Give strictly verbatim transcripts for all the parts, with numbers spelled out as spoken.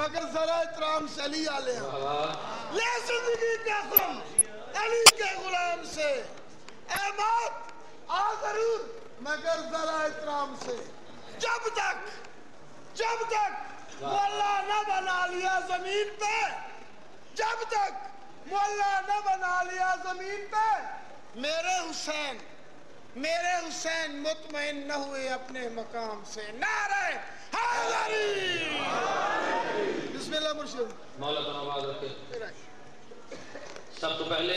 مگر ذرا احترام سے علی آلے ہیں لے زندگی کا غم علی کے غلام سے، اے موت آ ضرور مگر ذرا احترام سے، جب تک جب تک مولا نہ بنا لیا زمین پہ، جب تک مولا نہ بنا لیا زمین پہ، میرے حسین میرے حسین مطمئن نہ ہوئے اپنے مقام سے۔ نعرہ حیدری! بسم اللہ مرشد۔ مولا کا نواز رکھے۔ سب تو پہلے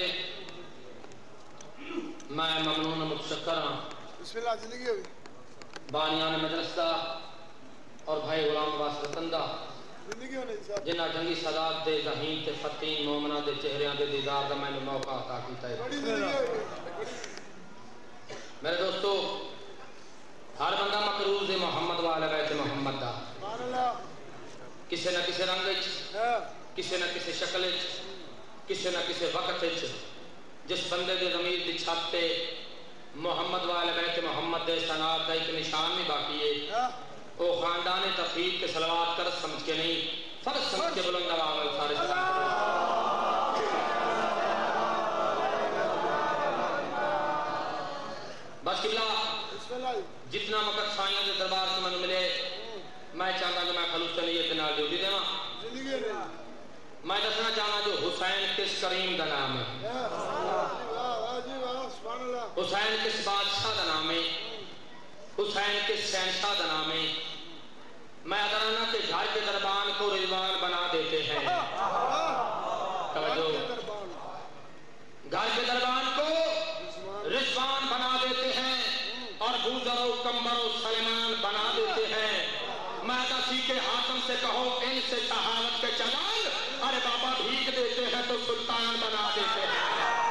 میں ممنون متشکر ہوں بسم اللہ زندگی ہوئی بانیان مدرسہ اور بھائی غلام واسطہ تندہ زندگی ہونے صاحب جنہ جنگی سادات دے ذہین تے فتین مومنہ دے چہریاں دے دیدار دا میں نے موقع عطا کیتا ہے۔ بڑی زندگی ہوئی میرے دوستو، ہر بندہ مقروض ہے محمد والے بیت محمد دا، سبحان اللہ، کسے نہ کسے رنگ وچ، کسے نہ کسے شکل وچ، کسے نہ کسے وقت وچ جس بندے دے ضمیر دی چھت تے محمد والے بیت محمد دے سنات دا ایک نشان نہیں باقی ہے، وہ خاندان تفریق کے صلوات کر سمجھ کے نہیں، فرض سمجھ کے بلند آواز میں سارے سلام۔ بس قبلہ جتنا وقت سائیاں دے دربار سے میں ملے میں چاہتا کہ میں خلوص نیت نال ڈیوٹی دے ماں میں دسنا چاہنا جو حسین کس کریم دا نام ہے، حسین کس بادشاہ دا نام ہے، حسین کس شہنشاہ دا نام ہے۔ میں ادرانا کہ گھر کے دربان کو رضوان بنا دیتے ہیں، توجہ، گھر کے دربان کو رضوان بنا دیتے ہیں اور بوزر و کمبر و سلیمان بنا دیتے ہیں۔ میں دسی کے حاکم سے کہو ان سے شہادت کے چلان، ارے بابا بھیگ دیتے ہیں تو سلطان بنا دیتے ہیں۔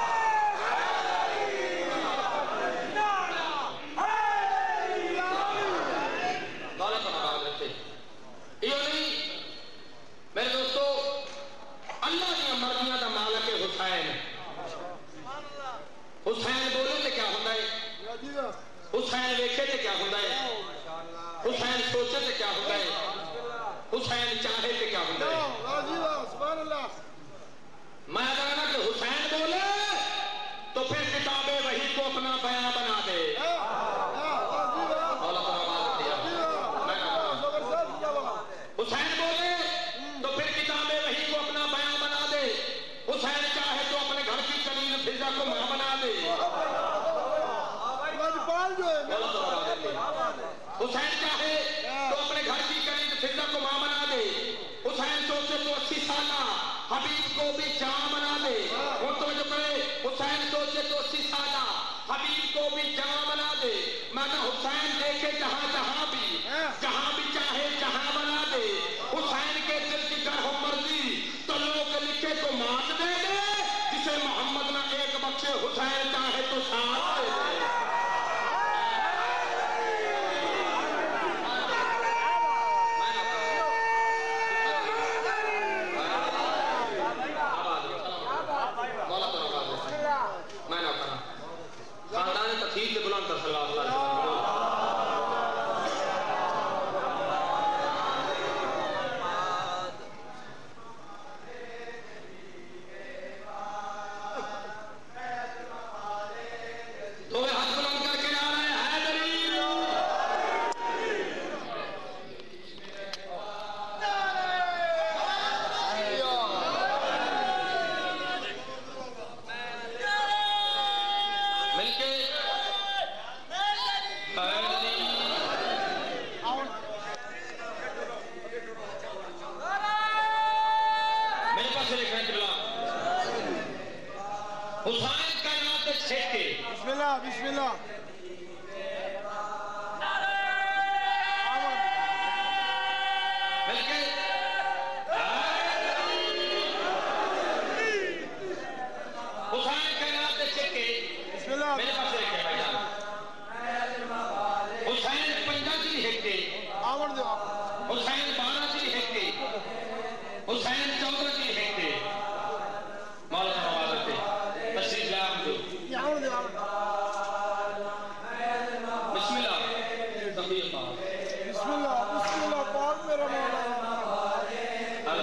دولت آباد رکھتے یہ نہیں میرے دوستو، اللہ کی مرضیاں دا مالک حسین، حسین بولے تے کیا ہوتا ہے، حسین ویکھے تے کیا ہوتا ہے، حسین سوچے تے کیا ہوتا ہے، حسین چاہے تے کیا ہوتا ہے۔ میں جانا کہ حسین بولے تو پھر کتاب وحی کو اپنا بیان بنا دے۔ حسین بولے تو پھر کتاب وحی کو اپنا بیان بنا دے، حسین چاہے تو اپنے گھر کی کنین فضا کو ماں بنا دے۔ حسین چاہے تو اپنے گھر کی کنین فضا کو ماں بنا دے، حسین سوچے تو اسی سالہ حبیب کو بھی جاں بنا دے۔ وہ تو جو کرے حسین سوچے تو اسی سالہ حبیب کو بھی جاں بنا دے۔ میں نے حسین دیکھے جہاں جہاں بھی، جہاں بھی چاہے جہاں بنا دے۔ حسین کے دل کی گر ہو مرضی تو لوگ لکھے تو مات دے دے، جسے محمد نہ ایک بخشے حسین چاہے تو ساتھ دے دے۔ خاندان تفیق کے بلند کر صلی اللہ علیہ وسلم۔ دو ہاتھ بلند کر کے نعرہ حیدری! مل کے میرے پاس سے لکھنا ہے جبلا حسین کا نام چھیک کے بسم اللہ بسم اللہ مل کے حسین کا نام چھیک کے بسم اللہ میرے پاس سے لکھنا ہے بھائی جان حسین پنجہ کی ہے کے آمن دے حسین بارہ کی ہے کے حسین چودہ کی ہے کے مولا نواز رکھتے تشریف لے آپ جو آمن دے آمن بسم اللہ تنبیہ پاک بسم اللہ بسم اللہ پاک میرا مولا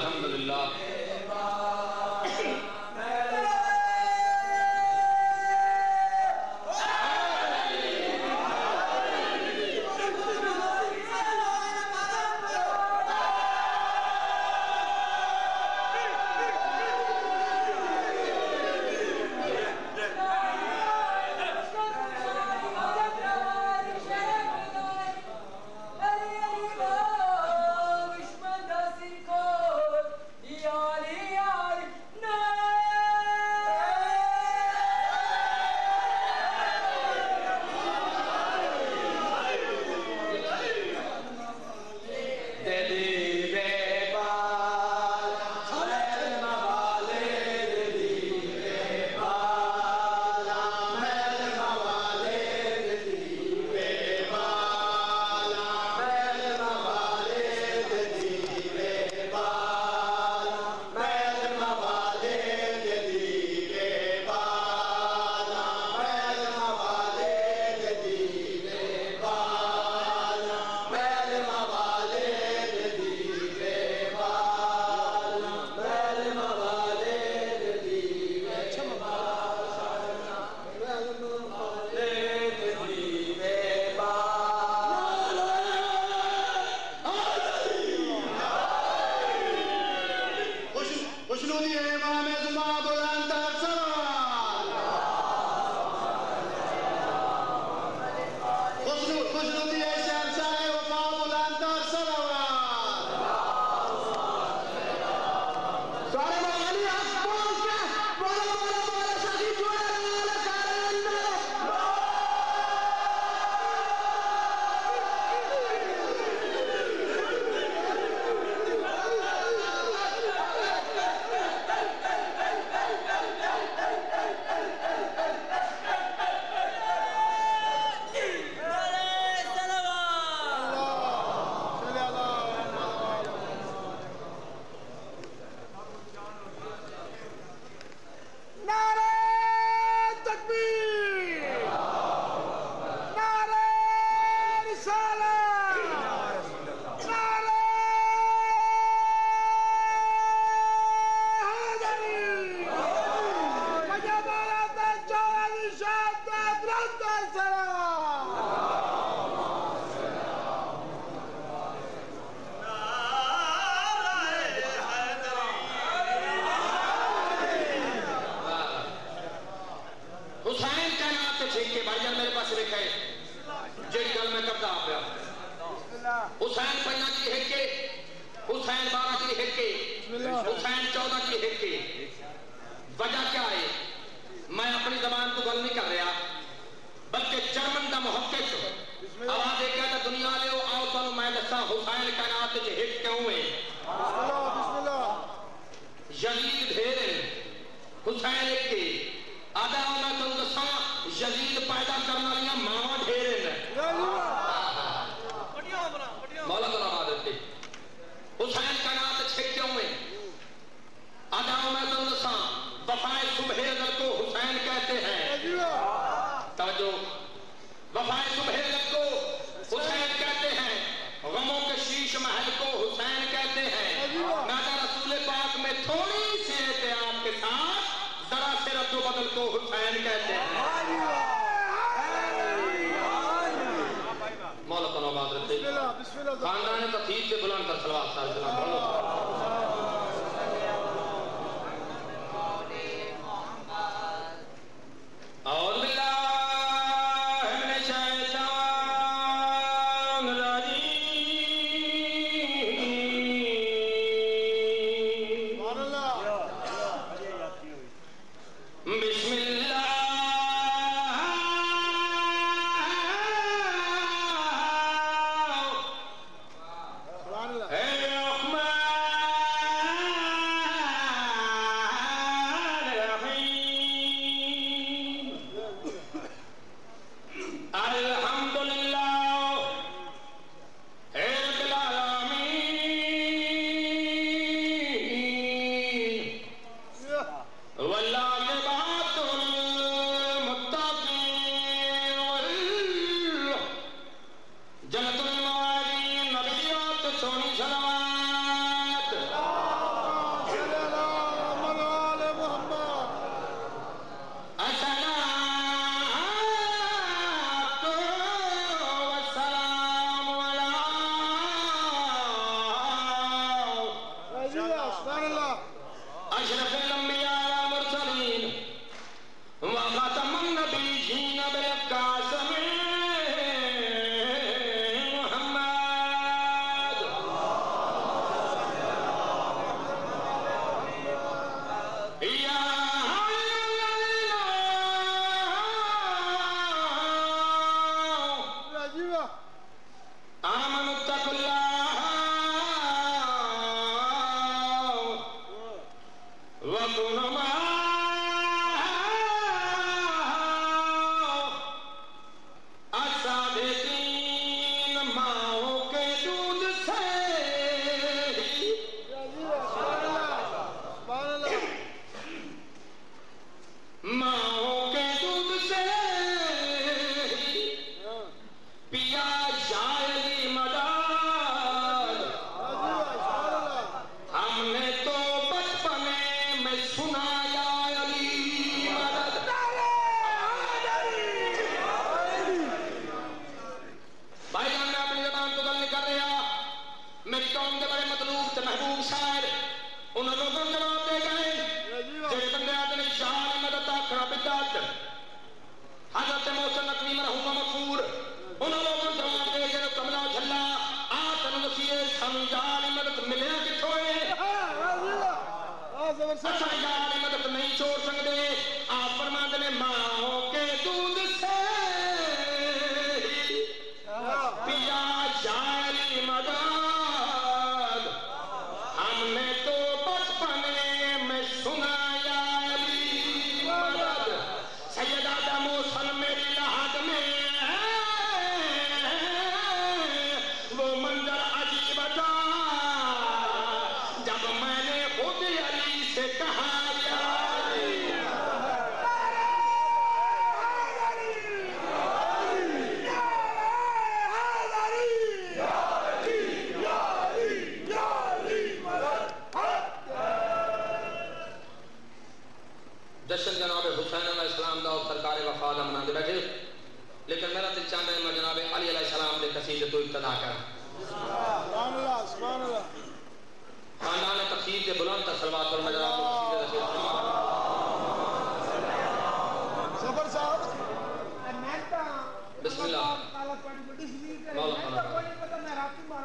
حسین پنجا کی ہکے حسین بارہ کی ہکے حسین چودہ کی ہکے وجہ کیا ہے میں اپنی زبان کو گل نہیں کر رہا بلکہ جرمن دا محقق آواز ایک کہتا دنیا لے آؤ تو میں دسا حسین کائنات جے ہک کیوں ہے یزید دھیرے حسین ایک کے آدھا میں تو دسا یزید پیدا کرنا لیا ماما ڈھیرے مولا تو رہا دیتے حسین کائنات چھک کیوں ہے آدھا میں تو دسا وفائے صبح ازل کو حسین کہتے ہیں توجہ وفائے صبح ازل کو حسین کہتے ہیں غموں کے شیش محل کو حسین کہتے ہیں نادر رسول پاک میں تھوڑی سی احتیاط کے ساتھ ذرا سے رد و بدل کو حسین کہتے ہیں مولا تو نوبات رکھتے خاندان تفید سے بلند کر صلوات صلی اللہ علیہ وسلم اور باللہ من الشیطان الرجیم بسم اللہ اشرف الانبیاء والمرسلین وخاتم النبیین بالقاسم محمد یا آمنوا اتقوا اللہ وَكُنُوا مَعَ الصَّادِقِينَ ماؤں کے دودھ سے ماؤں کے دودھ سے پیا جائے مدد ہم نے تو بچپنے میں سنایا علی مدد بھائی جان میں اپنی زبان کو گل نہیں کر رہا میری قوم کے بڑے مطلوب تے محبوب شاعر انہوں لوگوں جواب دے گئے جڑے بندے آتے ہیں شاہ مدد آخرا بدعت حضرت محسن نقوی مرحوم مغفور انہوں لوگوں جواب دے گئے کملا جھلا آتن وسیع سمجھال مدد ملیا کتھوں ہے اچھا یار مدد نہیں چھوڑ سکتے آپ فرماتے ہیں ماؤں کے دودھ سے پیا جائے مدد ہم نے تو بچپنے میں سنایا علی مدد سید آدم حسن میری لحد میں وہ منظر عجیب تھا جب میں نے خود علی سے کہا یا علی جشن جناب حسین علیہ السلام دا اور سرکار وفا دا مناتے بیٹھے لیکن میرا دل چاہتا ہے میں جناب علی علیہ السلام دے قصیدے تو ابتدا کر سبحان اللہ سبحان اللہ خاندان تقسیم سے بلند تر صلوات پر میں جناب کو قصیدے رسید زبر صاحب بسم اللہ مولا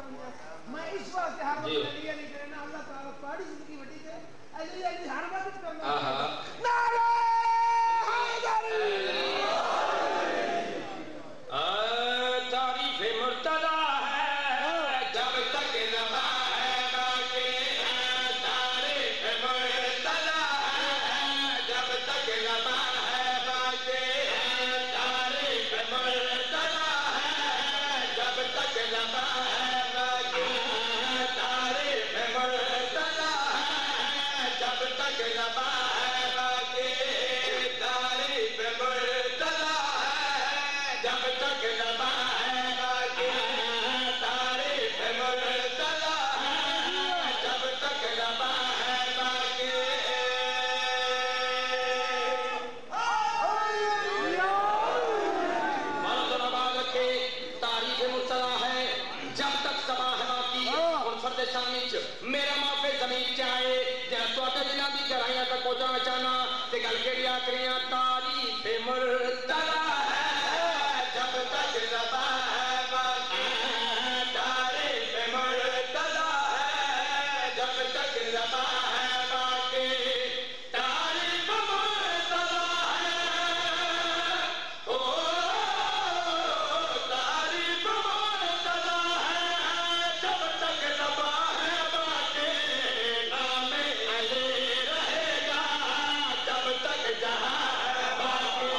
تاریخ مرتضی ہے جب تک سبا ہے باقی ان فرد شامل میرا معافی زمین چاہے جہاں تو آتے جنہ دی گرائیاں تک پہنچانا چاہنا تے گل کے لیا کریاں تاریخ مرتضی ہے جب تک سبا ہے باقی تاریخ مرتضی ہے جب تک سبا ہے باقی تاریخ مرتضی ہے او تاریخ مرتضی ہے جب تک سبا ہے باقی نام علی رہے گا جب تک جہاں ہے باقی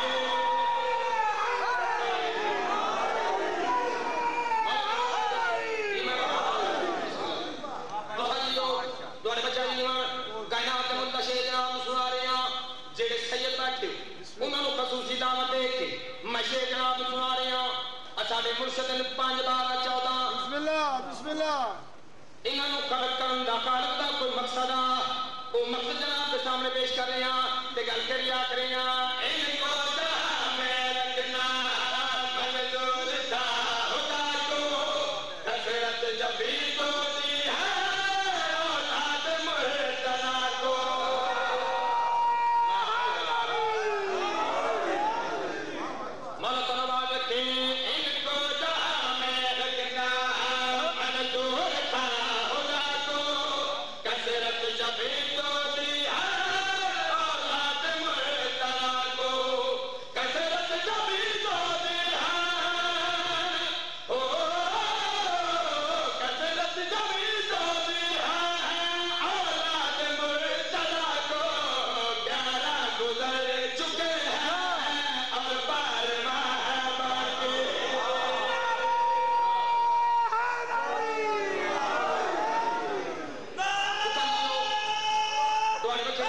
دوارے بچہ جنہاں کائنات کے منتشر جناب سنا رہے ہیں جیڑے سید بیٹھے انہوں نے خصوصی دعوت دے کے مشے جناب سنا رہے ہیں اچھاڑے مرشد پانچ بارہ چودہ بسم اللہ بسم اللہ انہوں نے خلق کرن دا خالق دا کوئی مقصد آ وہ مقصد جناب کے سامنے پیش کر رہے ہیں تے گل کر لیا کریں ان کو جہاں میں رکھنا منظور تھا خدا کو کثرت جبھی تو دی ہے اولاد مرتضی کو مولا طلبہ رکھیں ان کو جہاں میں رکھنا منظور تھا خدا کو کثرت جبھی تو دی ہے اولاد مرتضی کو کثرت جبھی تو دی ہے او کثرت جبھی تو دی ہے اولاد مرتضی کو گیارہ گزر چکے ہیں اب بارہواں ہے باقی دوارے بچے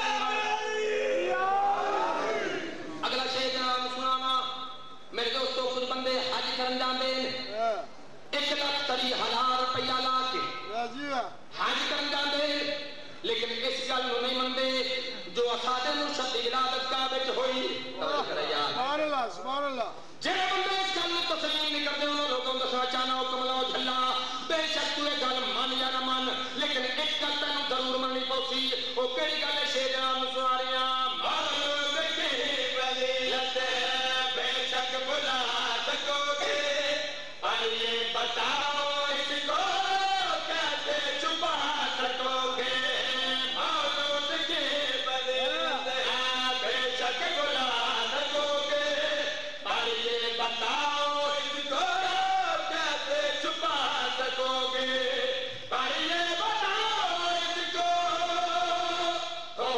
اگلا شے جناب سنانا میرے دوستو خود بندے حج کرن جاندے ایک لاکھ تری ہزار روپیہ لا کے راضی حج کرن جاندے لیکن اس گل نو نہیں مندے جو اساتے مرشد دی ولادت کعبے وچ ہوئی توجہ کرے یار سبحان اللہ سبحان اللہ جڑے بندے اس گل نو تسلیم نہیں کرتے انہوں لوگوں کو دسنا چاہنا حکم لاؤ جھلا بے شک تو یہ گل من یا نہ من لیکن ایک گل تینوں ضرور مننی پوسی وہ کہڑی گل ہے شے جناب سنا رہی ہیں مولود کی فضیلت بے شک بلا سکو گے پر یہ بتاؤ اس کو کیسے چھپا سکو گے مولود کی فضیلت بے شک بلا سکو گے پر یہ بتاؤ اس کو کیسے چھپا سکو گے پر یہ بتاؤ اس کو او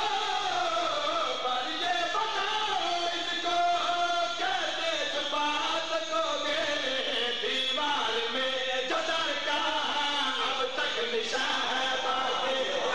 پر یہ بتاؤ اس کو کیسے چھپا سکو گے دیوار میں جو در کا اب تک نشان ہے باقی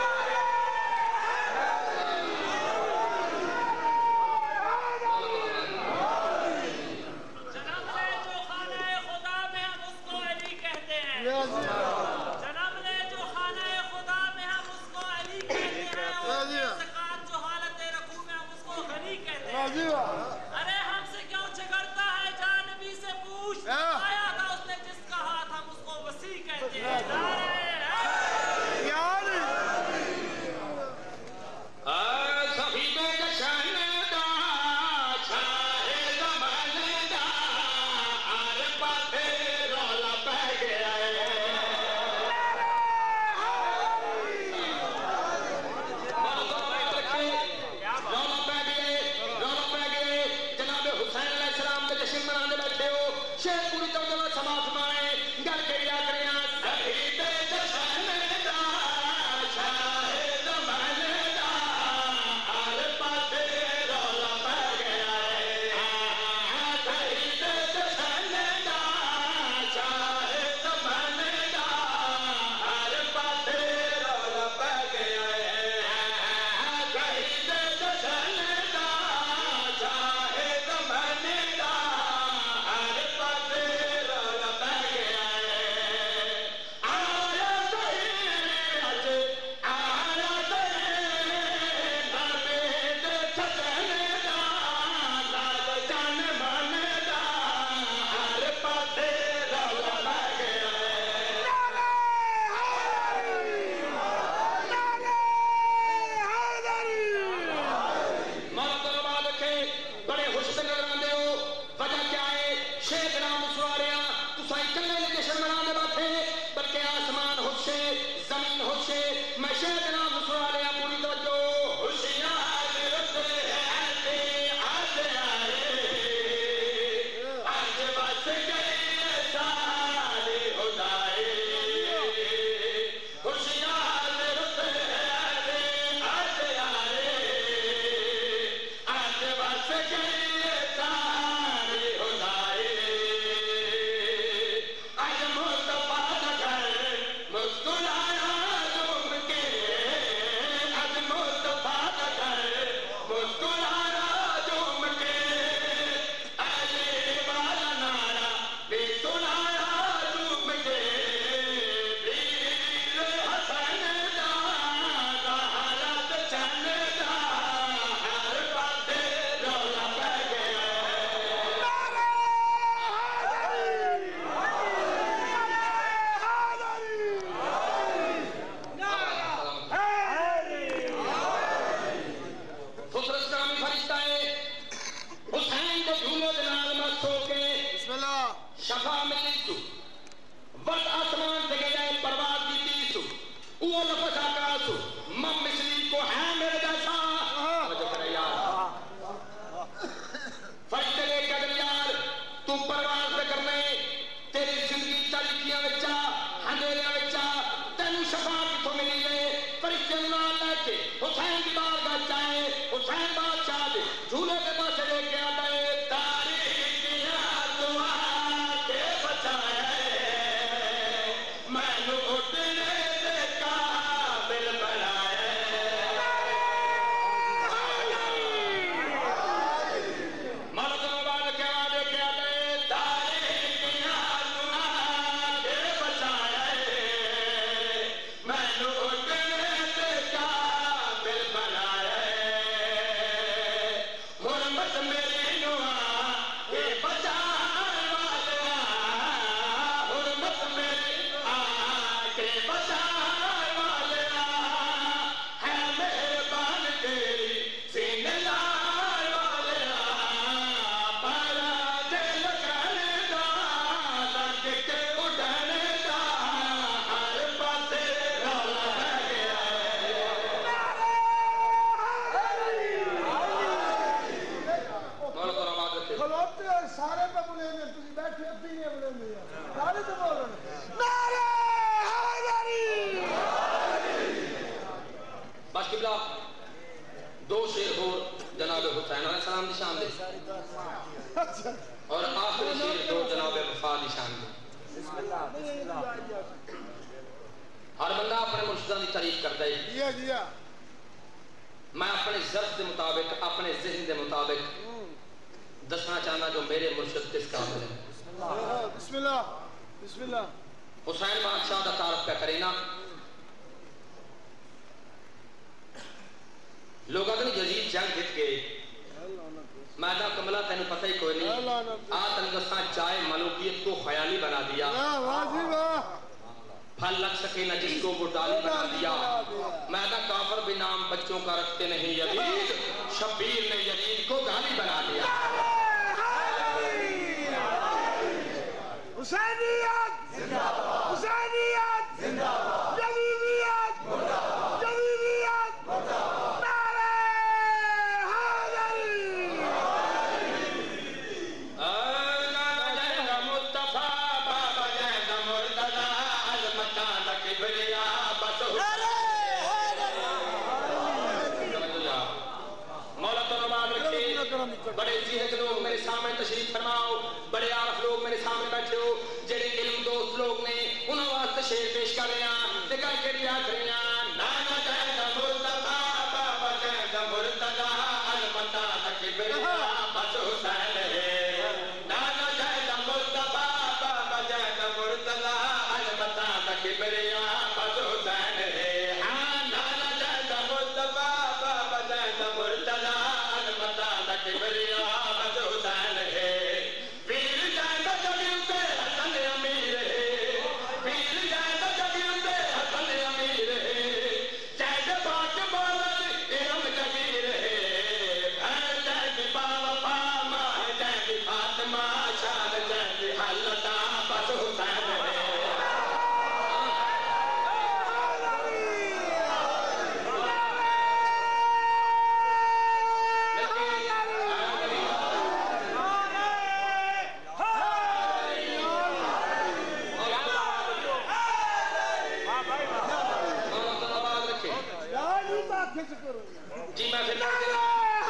جناب نے جو خانہ خدا میں ہم اس کو علی کہتے ہیں راضی جناب نے جو خانہ خدا میں ہم اس کو علی کہتے ہیں اور زکات جو حالت رکوع میں ہم اس کو غنی کہتے ہیں راضی ارے ہم سے کیوں جھگڑتا ہے جان نبی سے پوچھ آیا تھا اس نے جس کا ہاتھ ہم اس کو وسیع کہتے ہیں نعرہ حیدر یار صحیبے جشن دا چھائے زمان دا آر پاتے رولا پہ گیا ہے رولا پہ گئے رولا پہ گئے جناب حسین علیہ السلام کے جشن منانے بیٹھے ہو شیخ پوری ترجمہ سماعت فرمائیں گل کریا کریاں صحیبے جشن دا چھائے زمان دا آر پاتے رولا پہ گیا ہے صحیبے جشن دا چھائے زمان دا آر پاتے رولا پہ گیا ہے صحیبے جشن دا چھائے زمان دا آر پاتے رولا پہ گیا ہے شفا ملی سو وقت آسمان سے گئے پرواز کی تیسو وہ لفظ آکا سو مم مثلی کو ہے میرے جیسا مجھے کرے یار فرشتے نے کہا یار تو پرواز پہ کرنے تیری زندگی تاریکیاں بچا ہندیریاں بچا تینو شفا کی تو ملی ہے فرشتے انہاں لے کے حسین کی بار گا چاہے حسین بادشاہ دے جھولے کے پاس لے کے آتا ہے تاریکیاں دعا کے بچایا میں نو اٹھنے دے قابل بنایا مردوں بعد کے وعدے کے آتے تاریکیاں دعا کے بچایا میں نو اٹھنے دے قابل بنایا حرمت میری نوا کے بچائے والا حرمت میری آ کے بچائے والا ہے مہربان تیری سینے لائے والا پارا دل کرنے دا لگ کے اٹھنے دا ہر پاسے رولا ہے گیا مولا تو آباد رکھے خلوتے ہیں سارے پہ بلے میں تجھے بیٹھے ابھی نہیں بلے میں سارے تو بول رہے ہیں نعرہ حیدری بس قبلہ دو شیر ہو جناب حسین علیہ السلام دی شان دے اور آخری شیر دو جناب وفا دی شان دے ہر بندہ اپنے مرشدہ دی تعریف کرتا ہے جیا جیا میں اپنے ظرف دے مطابق اپنے ذہن دے مطابق دسنا چاہنا جو میرے مرشد کس قابل ہے بسم اللہ بسم اللہ حسین بادشاہ دا تعارف پہ کرینا لوگ اگر یزید جنگ جت گئے میدان کملہ تینوں پتہ ہی کوئی نہیں آج تنگستان جائے ملوکیت کو خیالی بنا دیا واجب پھل لگ سکے نہ جس کو وہ ڈالی بنا دیا میدان کافر بھی نام بچوں کا رکھتے نہیں یزید شبیر نے یزید کو گالی بنا دیا حسینیت حسینیت جلیلیت جلیلیت نعرہ حیدری نانا جائد مصطفیٰ بابا جائد مرتضی عظمتان کبریا بس مولا تو نماز رکھے بڑے ذہن لوگ میرے سامنے تشریف فرماؤ بڑے عارف لوگ میرے سامنے بیٹھے ہو جڑے علم دوست لوگ نے انہوں واسطے شیر پیش کر رہے ہیں دیکھا کہ ریا کر رہے ہیں نانا جائد مرتضی بابا جائد مرتضی عظمتان کبریا بس حسین ہے نانا جائد مرتضی بابا جائد مرتضی عظمتان کبریا بس حسین ہے ہاں نانا جائد مرتضی بابا جائد مرتضی عظمتان کبریا بس حسین ہے پیر جائد جگل سے حسن امیر ہے پیر جائد جگل سے حسن امیر ہے جائد پاک بالد ارم جگیر ہے بھر جائد باوفا ماہ جائد فاطمہ شان جائد حلتا بس حسین ہے جی میں پھر پڑھ دینا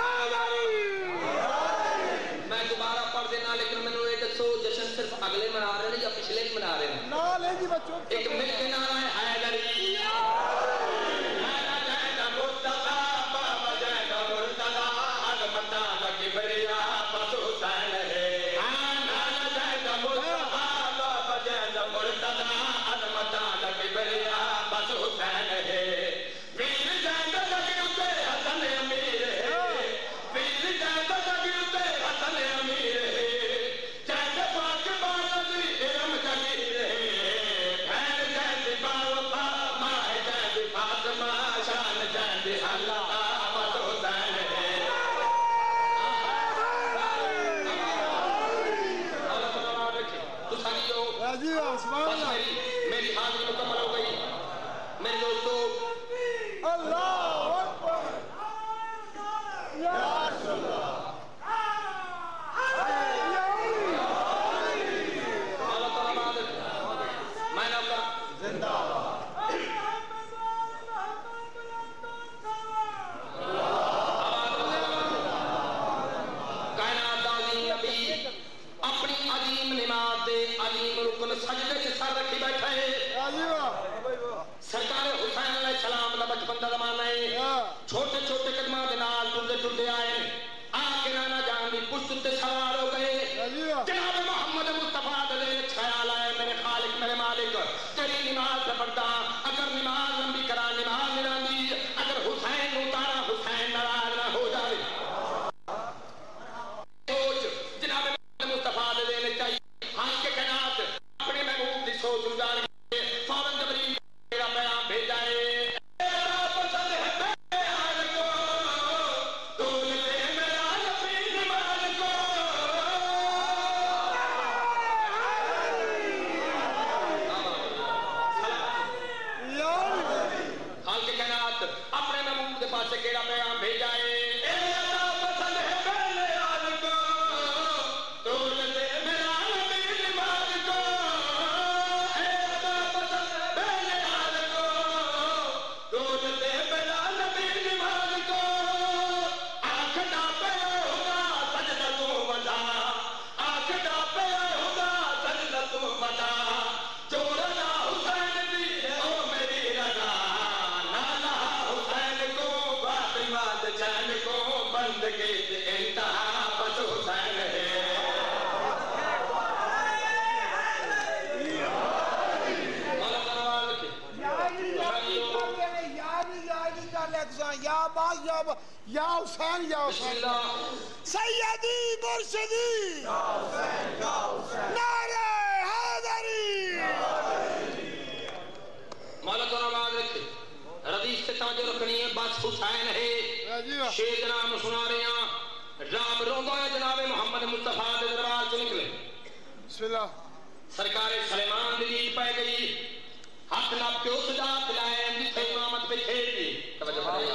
میں دوبارہ پڑھ دینا لیکن میں نے یہ دسو جشن صرف اگلے منا رہے ہیں یا پچھلے ہی منا رہے ہیں ایک مل کے نعرہ ہے حیدری نانا جائد مرتضی بابا جائد مرتضی عظمتان کبریا بس حسین ہے نانا جائد مرتضی بابا جائد مرتضی عظمتان کبریا بس حسین ہے پیر جائد جگل سے حسن امیر ہے پیر جائد جگل سے حسن امیر ہے جائد پاک بالد ارم جگیر ہے بھین جائد میری میری حاضری مکمل ہو گئی میرے دوستو اللہ اکبر یا رسول اللہ میں نے کہا زندہ کائنات عظیم نبی اپنی عظیم نماز دے عظیم رکن سجدے سے سر رکھی بیٹھا ہے سرکار حسین علیہ السلام دا بچپن دا زمانہ ہے چھوٹے چھوٹے قدماں دے نال ٹرتے ٹرتے آئے آ کے نانا جان دی پشت تے سوار ہو گئے جناب محمد مصطفیٰ دے خیال آئے میرے خالق میرے مالک تیری نماز پہ پڑھتا اگر نماز لمبی کرا نماز نراندی اگر حسین اتارا حسین ناراض نہ ہو جائے سوچ جناب محمد مصطفیٰ دے نے چاہیے ہاتھ کے کائنات اپنے محبوب دی سوچ گزار کے فوراً جبریل میرا پیغام بھیجا ہے یا حسین یا حسین سیدی مرشدی نعرہ حیدری مولا تو نماز رکھے ردیف سے توجہ رکھنی ہے بس حسین ہے شیر جناب سنا رہے ہیں راب روندہ ہے جناب محمد مصطفیٰ دے دربار سے نکلے بسم اللہ سرکار سلیمان دلیل پہ گئی ہاتھ ناب کے اس جا دلائے جسے امامت پہ کھیل دی توجہ پڑھے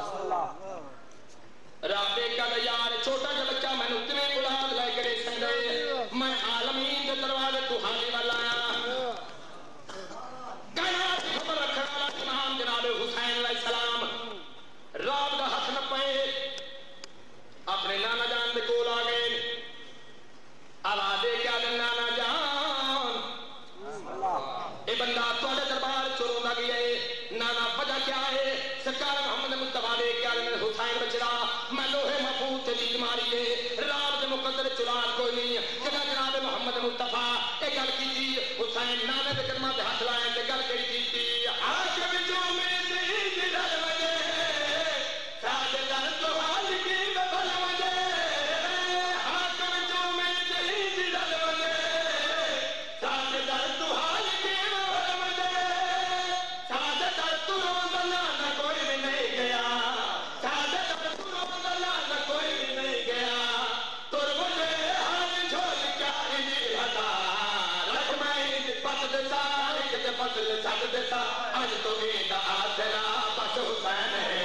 رابے کا یار چھوٹا جا بچہ میں اتنے اولاد لائے کرے سنگے میں عالمین کے دروازے تو حاضر والا آیا کائنات خبر رکھنے والا امام جناب حسین علیہ السلام راب کا ہاتھ نہ پائے اپنے نانا جان دے کول آ گئے آوازے کیا دے نانا جان اے بندہ توڑے دربار چوروں دا گیا ہے نانا وجہ کیا ہے سرکار محمد مصطفیٰ دے کیا دے حسین بچرا میں لوہے محفوظ سے جیت ماری ہے راب دے مقدر چلان کوئی نہیں جگہ جناب محمد مصطفیٰ ایک گل کی تھی حسین نانے دے قدمہ دے ہاتھ لائے تے گل کری کی تھی حاکم جو میں زہید ڈر وجے ساج در تو حال کی ببل وجے حاکم جو میں زہید ڈر وجے ساج در تو حال کی ببل وجے ساج در تو روزنا نہ کوئی بھی نہیں گیا ساج در تو روزنا نہ کوئی بھی نہیں گیا تر مجھے حال جھول کیا ہی ہتا رکھ میں پت دیتا ایک دے پت دے ساتھ دیتا آج تو ایدہ آسرا بس حسین ہے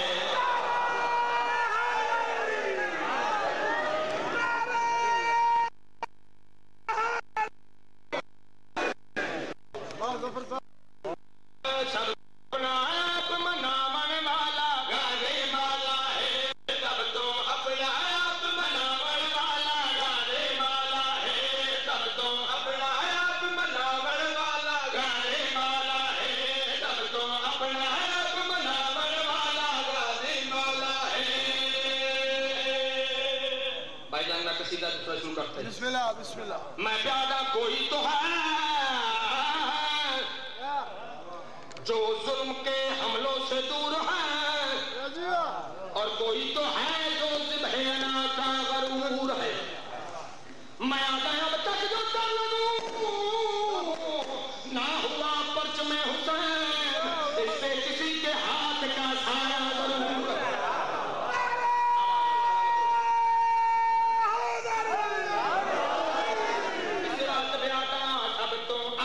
سب اپنا آپ مناون والا گانے والا ہے تب تو اپنا آپ مناون والا گانے والا ہے تب تو اپنا آپ مناون والا گانے والا ہے تب تو اپنا آپ مناون والا گانے والا ہے بھائی جان کا قصیدہ دوسرا شروع کرتے ہیں بسم اللہ بسم اللہ میں پیادہ کوئی تو ہے جو ظلم کے حملوں سے دور ہے اور کوئی تو ہے جو ذبح انا کا غرور ہے میں آتا اب تک جو تعلق نہ ہوا پرچم حسین اس سے کسی کے ہاتھ کا سایہ ضرور ہے اس رات پہ آتا اب تو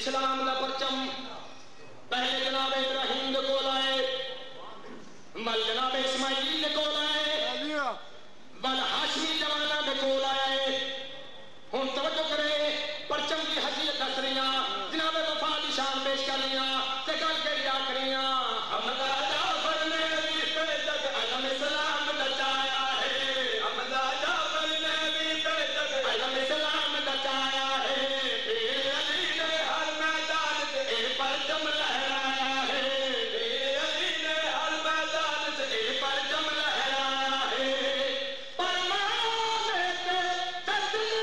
اسلام دا پرچم پہلے جناب ابراہیم دے کول آئے بل جناب اسماعیل دے کول آئے بل ہاشمی جوانہ دے کول آئے ہن توجہ کرے پرچم کی حیثیت دس رہی ہیں جناب وفا دی شان پیش کر رہی ہیں تے گل کہڑی آ کر رہی ہیں حمزہ جعفر نے بھی تے تک علم اسلام بچایا ہے حمزہ جعفر نے بھی تے تک علم اسلام بچایا ہے پیر علی نے ہر میدان تے اے پرچم لہرایا ہے پیر علی نے ہر میدان تے اے پرچم لہرایا ہے پرمانے تے تسلیم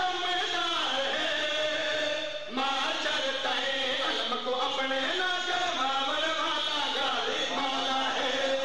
اپنے نہ جماور والا گالی مالا ہے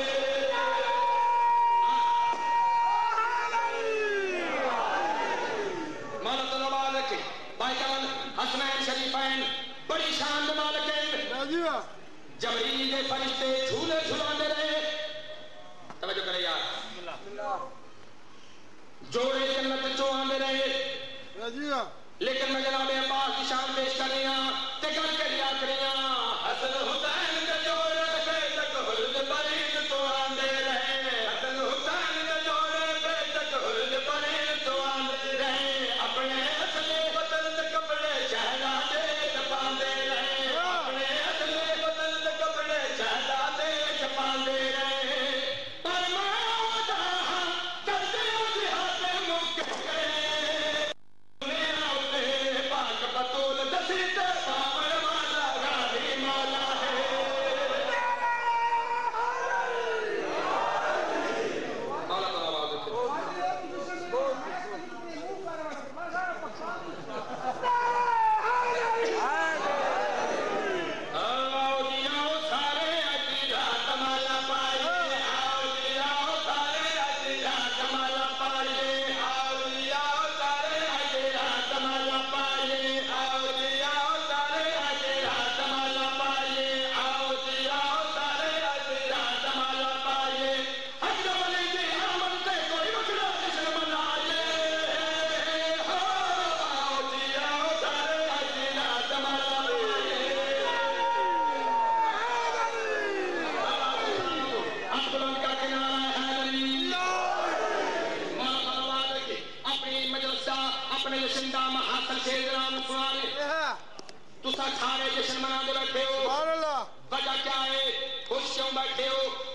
مولا تو نواز رکھے بھائی جان حسنین شریفین بڑی شان دے مالک ہیں جبریل دے فرشتے جھولے جھلاندے رہے توجہ کرے یار جوڑے جنت چو آندے رہے لیکن میں جناب عباس کی شان پیش کر رہی ہوں تے گل کے لیا کر رہی ہوں حسن حسین کے جوڑے پہ تک خلد پرین تو آندے رہے حسن حسین کے جوڑے پہ تک خلد پرین تو آندے رہے اپنے اصلے وطن دے کپڑے شہزادے چھپاندے رہے اپنے اصلے وطن دے کپڑے شہزادے چھپاندے رہے پرمادا کرتے ہو جہاد مکہ بطول دسیت پاور والا غالی مولا ہے مولا تو آواز آؤ جی آؤ سارے اجی رات مالا پائیے آؤ جی آؤ سارے اجی رات مالا پائیے آؤ جی آؤ سارے اجی رات مالا پائیے آؤ جی آؤ سارے اجی رات مالا پائیے آؤ جی آؤ سارے اجی رات مالا پائیے حضرت علی کی آمد سے کوئی مسئلہ جشن منائیے آؤ جی آؤ سارے اجی رات مالا پائیے بلند کا کنارہ حیدری مولا بلواد رکھے اپنی مجلسہ اپنے جشندہ محاصل شیران سنانے تُسا چھارے جشن منا دے بیٹھے ہو وجہ کیا ہے خوشیوں بیٹھے ہو